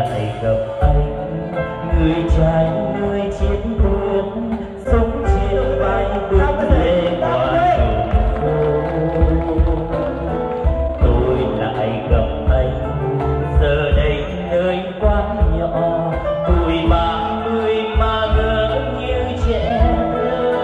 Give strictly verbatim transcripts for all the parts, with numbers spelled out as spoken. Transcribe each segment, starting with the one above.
lại gặp anh, người trai nơi chiến tuyến sống trên vai bước lên ngoài đường phố. Tôi lại gặp anh giờ đây nơi quán nhỏ, tuổi ba mươi mà ngỡ như trẻ thơ.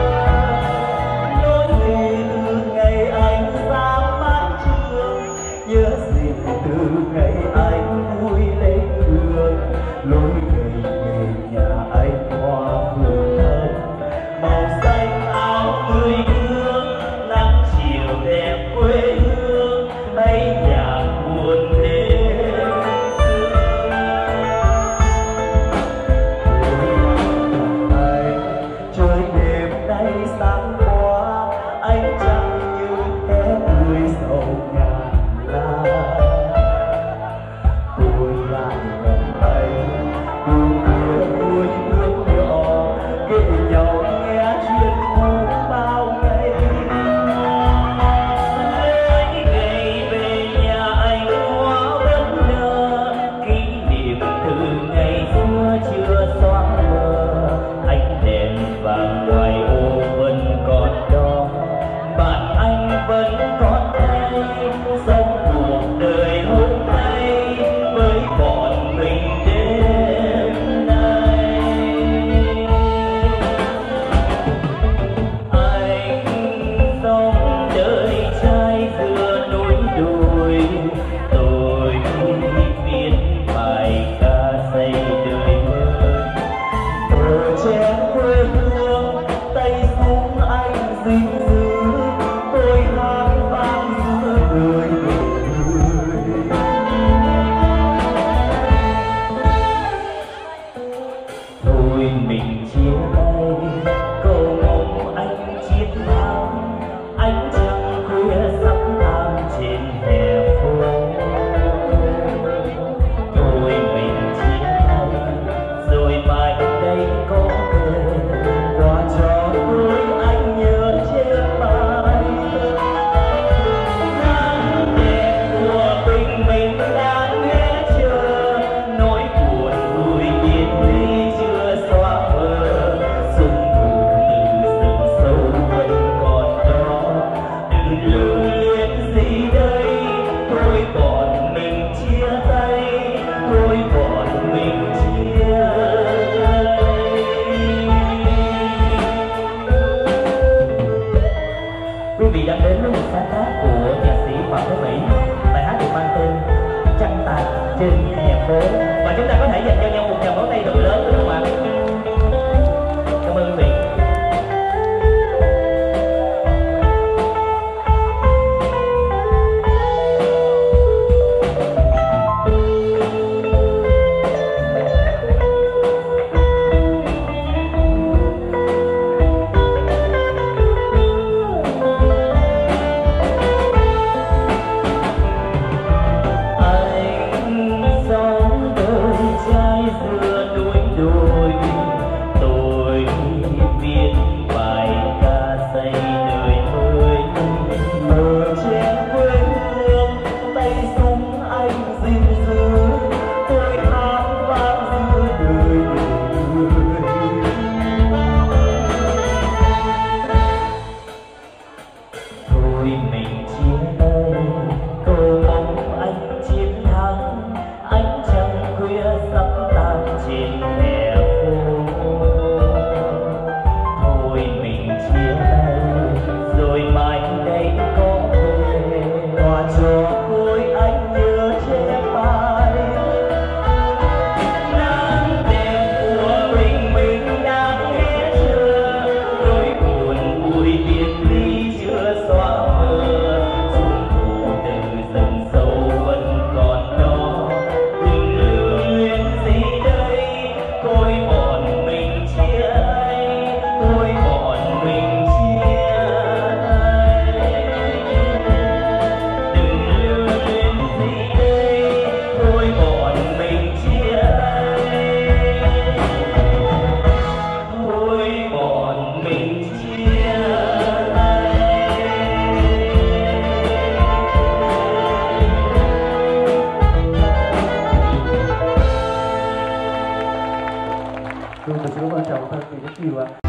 Nói gì từ ngày anh ra mái trường, nhớ gì từ ngày anh vui lên đường. Lối về về nhà anh hoa phượng thơm, màu xanh áo người thương, nắng chiều đẹp quê hương, hay nhạc buồn đêm xưa. Anh trời đêm nay sáng qua, anh chẳng như thế người giàu ngàn la. Tôi lại gặp anh cùng kia vui nước nhỏ, kể nhau nghe chuyện cũ bao ngày. Lấy ngày về nhà anh hoa bất ngờ, kỷ niệm từ ngày xưa chưa xóa mờ. Ánh đèn vàng ngoài ô vẫn còn đó, bạn anh vẫn còn đây, sống cuộc đời hôm nay với bọn mình đêm nay. Anh sống đời trai giữa núi đồi, tôi viết bài ca xây đời mới. Ở trên quê hương tay súng anh gìn giữ, tôi hát vang giữa đời người. Thôi mình chia tay, cầu mong anh chiến thắng, ánh trăng khuya sắp tan trên hè phố. Thôi mình chia tay, rồi mai đây có về, quà cho tôi anh nhớ trên bài thơ. Nắng đẹp của tình mình đang nghe chờ, nỗi buồn vui yên ly chưa xóa mờ. Sung thủ từ rừng sâu vẫn còn đó, đừng lưu luyến gì đây. Thôi bọn mình chia tay, thôi bọn mình chia tay. Quý vị đang đến với một sáng tác của nhạc sĩ Phạm Thế Mỹ. Bài hát được mang tên Trăng tàn trên hè phố, và chúng ta có thể dành cho nhau một tràng pháo tay thật lớn được không ạ? Cảm ơn quý vị. Anh sống đời trai giữa núi đồi, ơn chào thân vị rất nhiều ạ.